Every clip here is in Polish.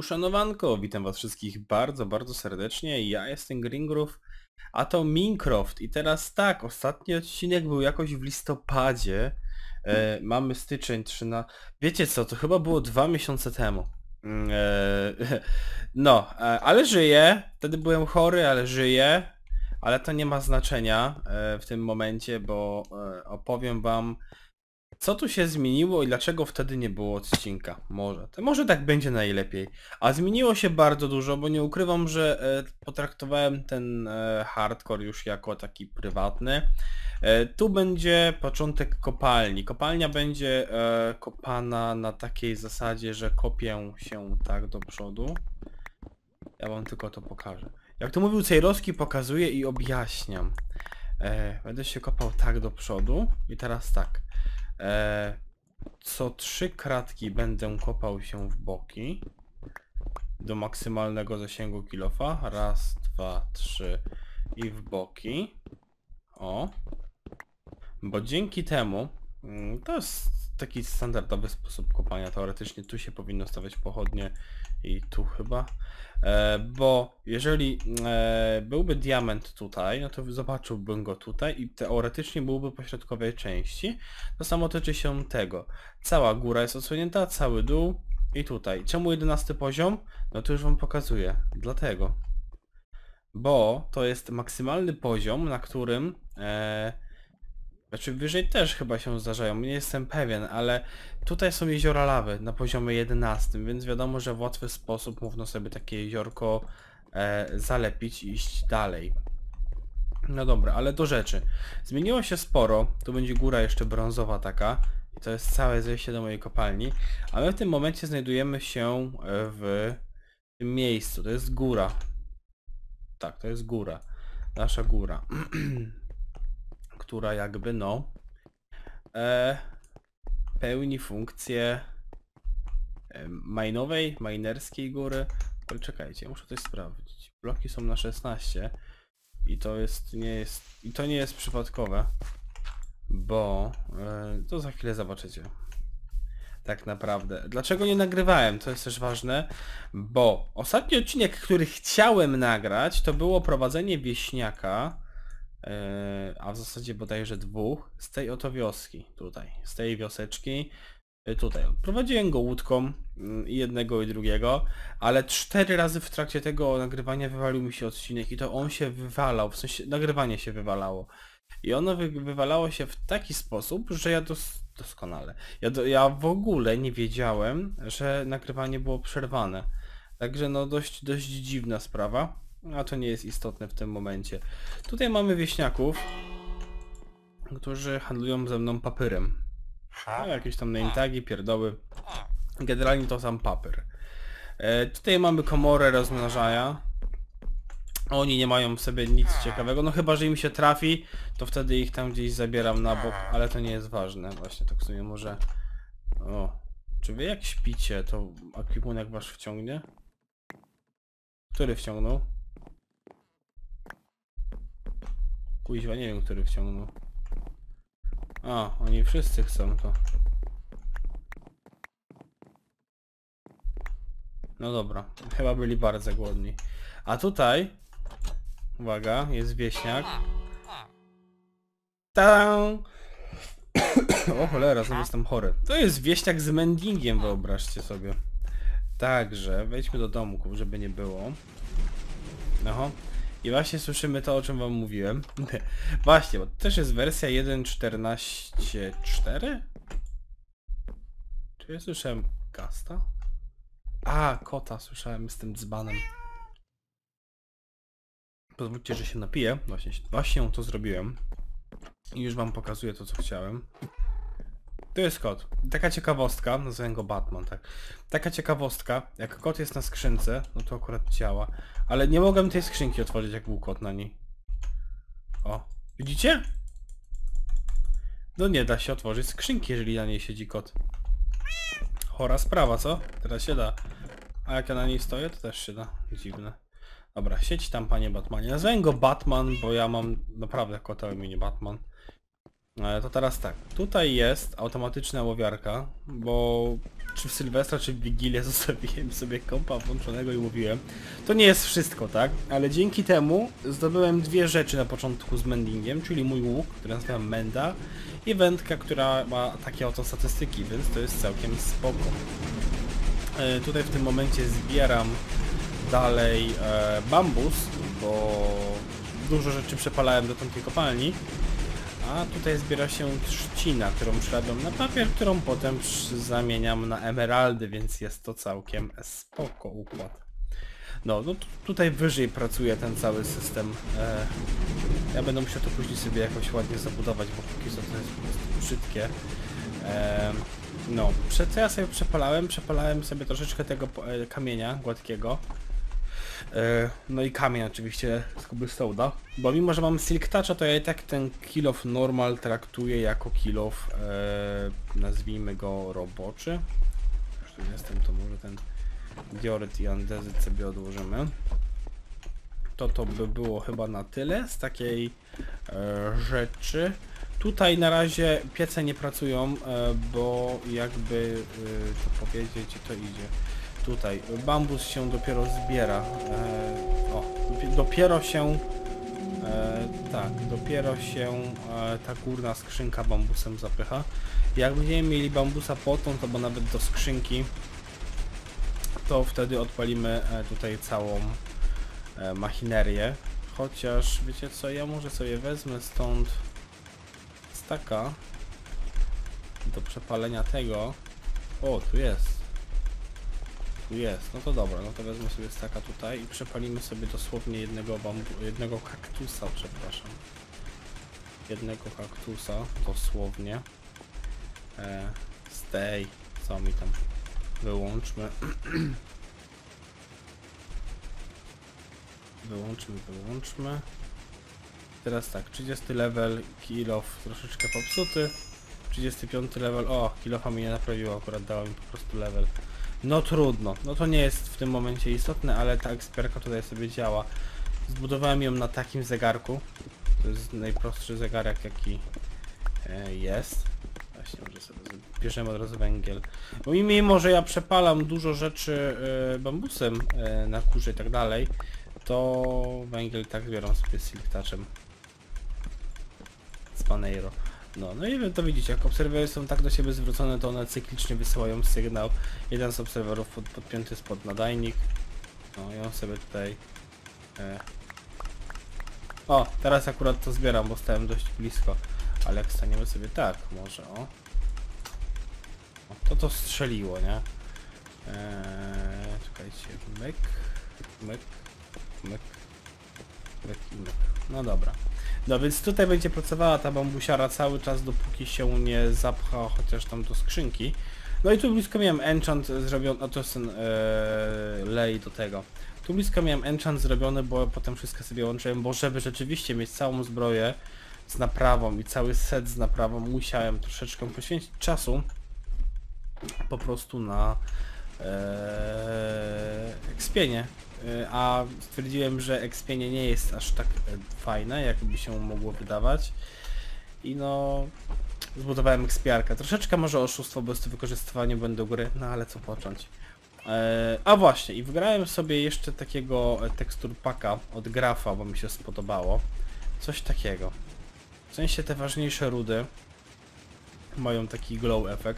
Uszanowanko, witam was wszystkich bardzo, bardzo serdecznie. Ja jestem Gringrów, a to Minecraft. I teraz tak, ostatni odcinek był jakoś w listopadzie. Mamy styczeń 13. Wiecie co, to chyba było 2 miesiące temu. Ale żyję. Wtedy byłem chory, ale żyję. Ale to nie ma znaczenia w tym momencie, bo opowiem wam, co tu się zmieniło i dlaczego wtedy nie było odcinka? Może tak będzie najlepiej. A zmieniło się bardzo dużo, bo nie ukrywam, że potraktowałem ten hardcore już jako taki prywatny. Tu będzie początek kopalni. Kopalnia będzie kopana na takiej zasadzie, że kopię się tak do przodu. Ja wam tylko to pokażę. Jak to mówił Cejrowski, pokazuję i objaśniam. Będę się kopał tak do przodu i teraz tak. Co 3 kratki będę kopał się w boki do maksymalnego zasięgu kilofa. Raz, dwa, trzy i w boki. O. Bo dzięki temu to jest taki standardowy sposób kopania. Teoretycznie tu się powinno stawiać pochodnie i tu chyba. Bo jeżeli byłby diament tutaj, no to zobaczyłbym go tutaj i teoretycznie byłby po środkowej części. To samo tyczy się tego. Cała góra jest odsłonięta, cały dół i tutaj. Czemu 11 poziom? No to już wam pokazuję. Dlatego. Bo to jest maksymalny poziom, na którym znaczy wyżej też chyba się zdarzają, nie jestem pewien, ale tutaj są jeziora lawy na poziomie 11, więc wiadomo, że w łatwy sposób można sobie takie jeziorko zalepić i iść dalej. No dobra, ale do rzeczy. Zmieniło się sporo, tu będzie góra jeszcze brązowa taka i to jest całe zejście do mojej kopalni, a my w tym momencie znajdujemy się w tym miejscu, to jest góra. Tak, to jest góra, nasza góra. Która jakby pełni funkcję minerskiej góry. Ale czekajcie, muszę coś sprawdzić. Bloki są na 16 i to nie jest przypadkowe, bo to za chwilę zobaczycie. Tak naprawdę. Dlaczego nie nagrywałem? To jest też ważne, bo ostatni odcinek, który chciałem nagrać, to było prowadzenie wieśniaka, a w zasadzie bodajże 2 z tej oto wioski tutaj, z tej wioseczki tutaj. Prowadziłem go łódką i jednego i drugiego, ale 4 razy w trakcie tego nagrywania wywalił mi się odcinek i to on się wywalał, w sensie nagrywanie się wywalało. I ono wywalało się w taki sposób, że ja doskonale. Ja w ogóle nie wiedziałem, że nagrywanie było przerwane. Także no dość dziwna sprawa. A to nie jest istotne w tym momencie. Tutaj mamy wieśniaków, którzy handlują ze mną papyrem. No, jakieś tam name tagi, pierdoły. Generalnie to sam papyr. Tutaj mamy komorę rozmnażania. Oni nie mają w sobie nic ciekawego, no chyba, że im się trafi, to wtedy ich tam gdzieś zabieram na bok, ale to nie jest ważne. Właśnie tak w sumie może... O, czy wy jak śpicie, to ekwipunek wasz wciągnie? Który wciągnął? Kuźwa, nie wiem, który wciągnął. A, oni wszyscy chcą to. No dobra, chyba byli bardzo głodni. A tutaj, uwaga, jest wieśniak. Tam. O cholera, znowu jestem chory. To jest wieśniak z mendingiem, wyobraźcie sobie. Także, wejdźmy do domku, żeby nie było. Aha. I właśnie słyszymy to, o czym wam mówiłem. Właśnie, bo to też jest wersja 1.14.4? Czy ja słyszałem Gasta? A, kota słyszałem z tym dzbanem. Pozwólcie, że się napiję. Właśnie to zrobiłem. I już wam pokazuję to, co chciałem. To jest kot. Taka ciekawostka, nazywam go Batman, tak. Taka ciekawostka, jak kot jest na skrzynce, no to akurat działa. Ale nie mogłem tej skrzynki otworzyć, jak był kot na niej. O, widzicie? No nie da się otworzyć skrzynki, jeżeli na niej siedzi kot. Chora sprawa, co? Teraz się da. A jak ja na niej stoję, to też się da. Dziwne. Dobra, siedź tam, panie Batmanie. Nazwałem go Batman, bo ja mam naprawdę kota o imieniu Batman. To teraz tak, tutaj jest automatyczna łowiarka, bo czy w Sylwestra, czy w Wigilię zostawiłem sobie kompa włączonego i mówiłem. To nie jest wszystko, tak? Ale dzięki temu zdobyłem dwie rzeczy na początku z mendingiem, czyli mój łuk, który nazywam Menda, i wędka, która ma takie oto statystyki, więc to jest całkiem spoko. Tutaj w tym momencie zbieram dalej bambus, bo dużo rzeczy przepalałem do tamtej kopalni. A tutaj zbiera się trzcina, którą przerabiam na papier, którą potem zamieniam na emeraldy, więc jest to całkiem spoko układ. No tutaj wyżej pracuje ten cały system. Ja będę musiał to później sobie jakoś ładnie zabudować, bo póki co to jest po prostu brzydkie. No, co ja sobie przepalałem sobie troszeczkę tego kamienia gładkiego. No i kamień oczywiście z cobblestone'a, bo mimo, że mam silk toucha, to ja i tak ten kill of normal traktuję jako kill of, nazwijmy go roboczy. Już tu jestem, to może ten dioryt i andezyt sobie odłożymy. To by było chyba na tyle z takiej rzeczy. Tutaj na razie piece nie pracują, bo jakby to powiedzieć, to idzie. Tutaj bambus się dopiero zbiera. Dopiero się ta górna skrzynka bambusem zapycha. Jak będziemy mieli bambusa potąd, albo nawet do skrzynki, to wtedy odpalimy tutaj całą machinerię. Chociaż wiecie co, ja może sobie wezmę stąd staka do przepalenia tego. O, tu jest. No to dobra, no to wezmę sobie staka tutaj i przepalimy sobie dosłownie jednego kaktusa, przepraszam. Jednego kaktusa, dosłownie. Z tej, co mi tam wyłączmy. Wyłączmy. Teraz tak, 30 level, kill off troszeczkę popsuty. 35 level, o, kill offa mi nie naprawiło, akurat dała mi po prostu level. No trudno, no to nie jest w tym momencie istotne, ale ta ekspiarka tutaj sobie działa. Zbudowałem ją na takim zegarku. To jest najprostszy zegarek, jaki jest. Właśnie, może sobie bierzemy od razu węgiel. Bo mimo, że ja przepalam dużo rzeczy bambusem na kurze i tak dalej, to węgiel tak zbieram sobie z silk touchem. Z Paneiro. No i wy to widzicie, jak obserwery są tak do siebie zwrócone, to one cyklicznie wysyłają sygnał. Jeden z obserwerów podpięty jest pod nadajnik. No i on sobie tutaj... O, teraz akurat to zbieram, bo stałem dość blisko. Ale jak staniemy sobie tak, może o. To strzeliło, nie? Czekajcie, myk. No dobra. No więc tutaj będzie pracowała ta bambusiara cały czas, dopóki się nie zapcha chociaż tam do skrzynki. No i tu blisko miałem enchant zrobiony, no to jest ten lej do tego. Tu blisko miałem enchant zrobiony, bo potem wszystko sobie łączyłem, bo żeby rzeczywiście mieć całą zbroję z naprawą i cały set z naprawą, musiałem troszeczkę poświęcić czasu po prostu na ekspienie. A stwierdziłem, że ekspienie nie jest aż tak fajne, jakby się mogło wydawać. I no... zbudowałem ekspiarkę. Troszeczkę może oszustwo, bo jest to wykorzystywanie błędu gry, no ale co począć. A właśnie, i wgrałem sobie jeszcze takiego tekstur packa od Grafa, bo mi się spodobało. Coś takiego. W sensie te ważniejsze rudy mają taki glow efekt.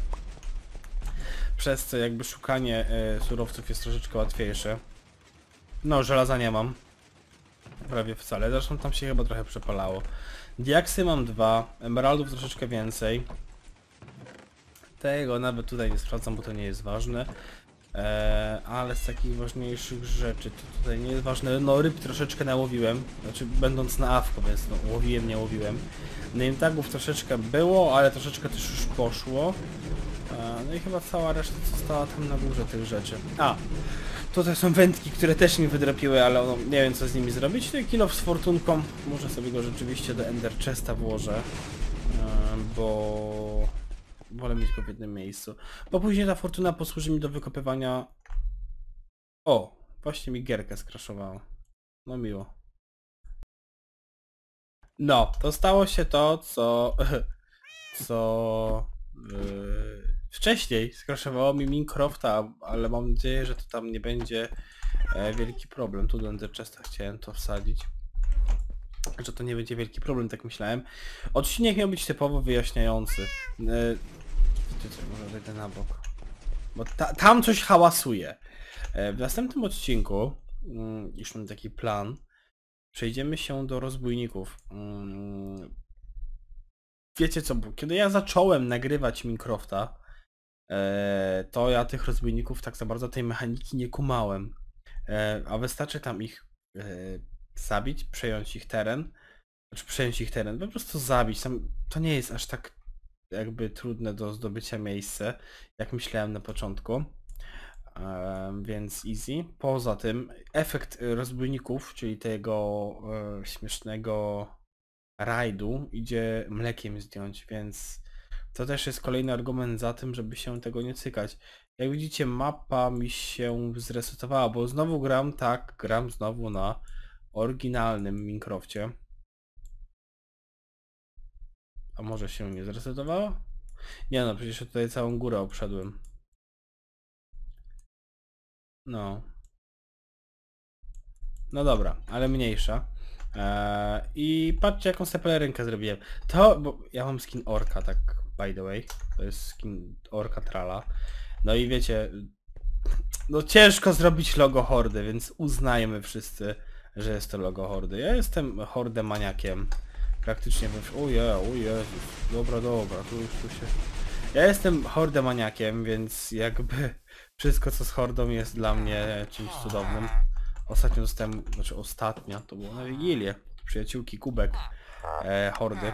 Przez co jakby szukanie surowców jest troszeczkę łatwiejsze. No, żelaza nie mam. Prawie wcale, zresztą tam się chyba trochę przepalało. Diaksy mam 2, emeraldów troszeczkę więcej. Tego nawet tutaj nie sprawdzam, bo to nie jest ważne. Ale z takich ważniejszych rzeczy, to tutaj nie jest ważne. No ryb troszeczkę nałowiłem, znaczy będąc na awko, więc no łowiłem, nie łowiłem. Name tagów troszeczkę było, ale troszeczkę też już poszło. No i chyba cała reszta została tam na górze tych rzeczy. A! Tutaj są wędki, które też mi wydrapiły, ale no, nie wiem co z nimi zrobić. No i kill off z fortunką. Może sobie go rzeczywiście do Ender Chesta włożę. Bo... wolę mieć go w jednym miejscu. Bo później ta fortuna posłuży mi do wykopywania... O! Właśnie mi gierkę skraszowała. No miło. No, to stało się to, co wcześniej skraszowało mi Minecrafta, ale mam nadzieję, że to tam nie będzie wielki problem. Tu do Ender Chesta chciałem to wsadzić. Że to nie będzie wielki problem, tak myślałem. Odcinek miał być typowo wyjaśniający. Wiecie co, może wejdę na bok. Bo tam coś hałasuje. W następnym odcinku, już mam taki plan, przejdziemy się do rozbójników. Wiecie co, bo kiedy ja zacząłem nagrywać Minecrafta, to ja tych rozbójników tak za bardzo tej mechaniki nie kumałem. A wystarczy tam ich zabić, przejąć ich teren. Znaczy przejąć ich teren, po prostu zabić. Tam, to nie jest aż tak jakby trudne do zdobycia miejsce, jak myślałem na początku. Więc easy. Poza tym efekt rozbójników, czyli tego śmiesznego rajdu, idzie mlekiem zdjąć, więc to też jest kolejny argument za tym, żeby się tego nie cykać. Jak widzicie, mapa mi się zresetowała, bo znowu gram znowu na oryginalnym Minecrafcie. A może się nie zresetowało? Nie no, przecież tutaj całą górę obszedłem. No. No dobra, ale mniejsza. I patrzcie jaką sobie pelerynkę zrobiłem. To, bo ja mam skin orka, tak by the way. To jest skin orka trala. No i wiecie, no ciężko zrobić logo hordy, więc uznajmy wszyscy, że jest to logo hordy. Ja jestem hordę maniakiem. Praktycznie we... O Jezus. Dobra, tu się... Ja jestem hordę maniakiem, więc jakby wszystko co z hordą jest dla mnie czymś cudownym. Ostatnio dostałem, znaczy ostatnia, to było na Wigilię, przyjaciółki kubek hordy.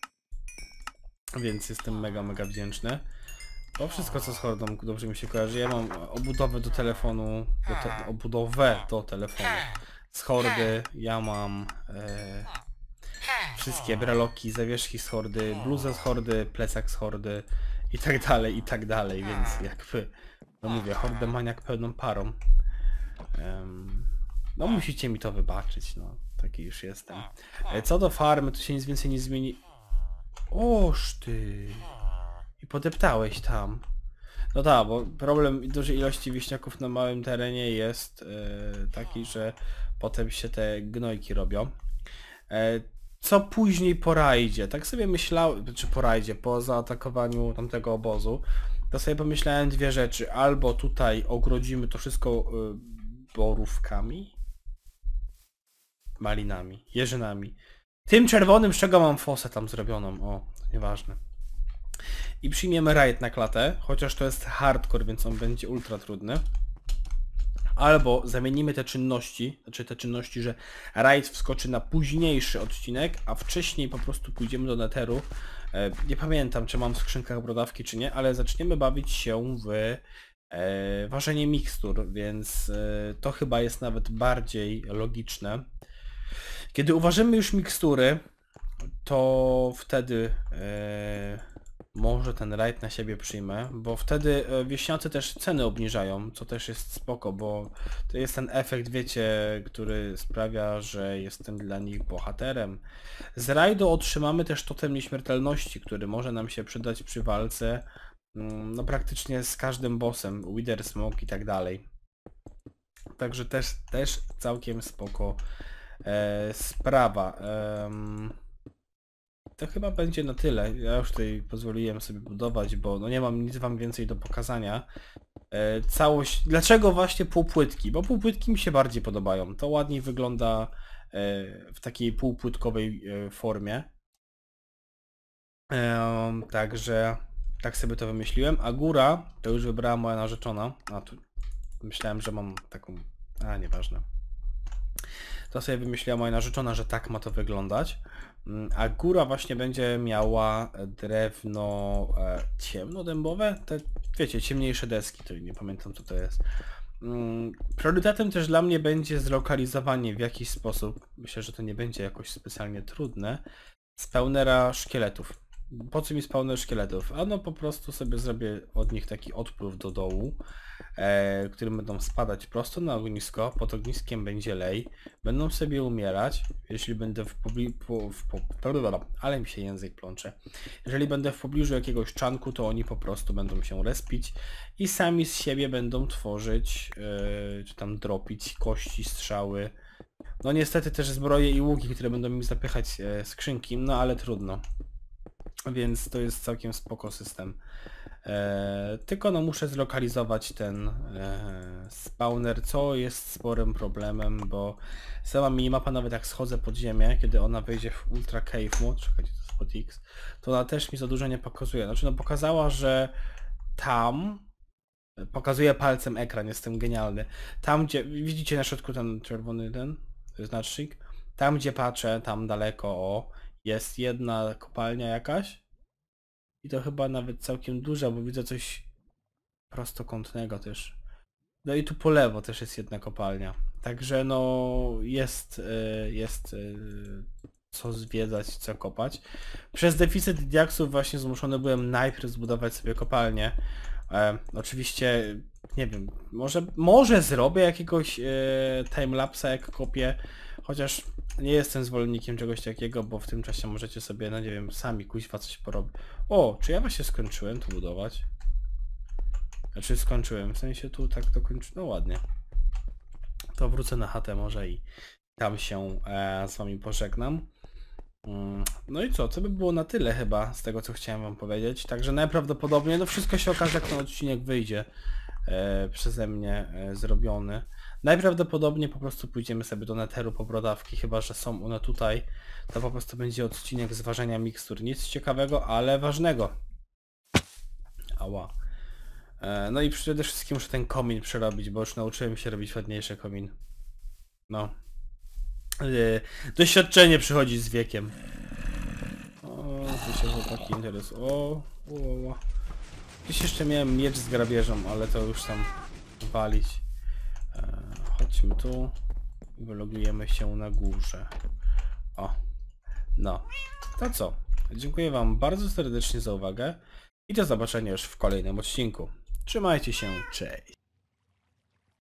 Więc jestem mega wdzięczny. To wszystko co z hordą dobrze mi się kojarzy. Ja mam obudowę do telefonu, obudowę do telefonu z hordy. Ja mam wszystkie breloki, zawieszki z hordy, bluzę z hordy, plecak z hordy i tak dalej, więc jakby, no mówię, hordę maniak pełną parą. No musicie mi to wybaczyć, no taki już jestem. Co do farmy, to się nic więcej nie zmieni. Oż ty! I podeptałeś tam. No tak, bo problem dużej ilości wiśniaków na małym terenie jest taki, że potem się te gnojki robią. Co później po rajdzie? Tak sobie myślałem, czy po rajdzie, po zaatakowaniu tamtego obozu, to sobie pomyślałem dwie rzeczy. Albo tutaj ogrodzimy to wszystko borówkami, malinami, jeżynami. Tym czerwonym, z czego mam fosę tam zrobioną, o, nieważne. I przyjmiemy raid na klatę, chociaż to jest hardcore, więc on będzie ultra trudny. Albo zamienimy te czynności, że raid wskoczy na późniejszy odcinek, a wcześniej po prostu pójdziemy do netheru. Nie pamiętam, czy mam w skrzynkach brodawki, czy nie, ale zaczniemy bawić się w ważenie mikstur, więc to chyba jest nawet bardziej logiczne. Kiedy uważymy już mikstury, to wtedy może ten raid na siebie przyjmę, bo wtedy wieśniacy też ceny obniżają, co też jest spoko, bo to jest ten efekt, wiecie, który sprawia, że jestem dla nich bohaterem. Z rajdu otrzymamy też totem nieśmiertelności, który może nam się przydać przy walce, no praktycznie z każdym bossem, Wither, Smoke i tak dalej. Także też całkiem spoko sprawa. To chyba będzie na tyle. Ja już tutaj pozwoliłem sobie budować, bo no nie mam nic wam więcej do pokazania. Całość... Dlaczego właśnie półpłytki? Bo półpłytki mi się bardziej podobają. To ładniej wygląda w takiej półpłytkowej formie. Także tak sobie to wymyśliłem. A góra to już wybrała moja narzeczona. A tu myślałem, że mam taką... A, nieważne. To sobie wymyśliła moja narzeczona, że tak ma to wyglądać. A góra właśnie będzie miała drewno ciemnodębowe, te wiecie, ciemniejsze deski, to nie pamiętam co to jest. Priorytetem też dla mnie będzie zlokalizowanie w jakiś sposób, myślę, że to nie będzie jakoś specjalnie trudne, spawnera szkieletów. Po co mi spawner szkieletów? A no po prostu sobie zrobię od nich taki odpływ do dołu, którym będą spadać prosto na ognisko, pod ogniskiem będzie lej, będą sobie umierać, jeśli będę ale mi się język plącze. Jeżeli będę w pobliżu jakiegoś czanku, to oni po prostu będą się respić i sami z siebie będą tworzyć, czy tam dropić kości, strzały. No niestety też zbroje i łuki, które będą mi zapychać skrzynki, no ale trudno. Więc to jest całkiem spoko system. Tylko no muszę zlokalizować ten spawner, co jest sporym problemem, bo sama minimapa, nawet jak schodzę pod ziemię, kiedy ona wejdzie w Ultra Cave Mode, czekajcie, to jest pod X, to ona też mi za dużo nie pokazuje. Znaczy no pokazała, że tam, pokazuje palcem ekran, jestem genialny. Tam gdzie, widzicie na środku ten czerwony znacznik? Tam gdzie patrzę, tam daleko, o, jest jedna kopalnia jakaś. I to chyba nawet całkiem duża, bo widzę coś prostokątnego też. No i tu po lewo też jest jedna kopalnia. Także no jest co zwiedzać, co kopać. Przez deficyt diaksów właśnie zmuszony byłem najpierw zbudować sobie kopalnię. Oczywiście, nie wiem, może zrobię jakiegoś timelapsa jak kopię, chociaż nie jestem zwolennikiem czegoś takiego, bo w tym czasie możecie sobie, no nie wiem, sami kuźwa coś porobić. O, czy ja właśnie skończyłem tu budować? Znaczy skończyłem, w sensie tu tak dokończyłem, no ładnie. To wrócę na chatę może i tam się z wami pożegnam. No i co, to by było na tyle chyba z tego, co chciałem wam powiedzieć. Także najprawdopodobniej, no wszystko się okaże, jak ten odcinek wyjdzie przeze mnie zrobiony. Najprawdopodobniej po prostu pójdziemy sobie do netheru po brodawki, chyba że są one tutaj. To po prostu będzie odcinek zważenia mikstur. Nic ciekawego, ale ważnego. Ała. No i przede wszystkim muszę ten komin przerobić, bo już nauczyłem się robić ładniejszy komin. No. Doświadczenie przychodzi z wiekiem. O, tu się chłopaki interesują. O. Gdzieś jeszcze miałem miecz z grabieżą, ale to już tam walić. Chodźmy tu. Wylogujemy się na górze. O. No. To co? Dziękuję wam bardzo serdecznie za uwagę i do zobaczenia już w kolejnym odcinku. Trzymajcie się, cześć!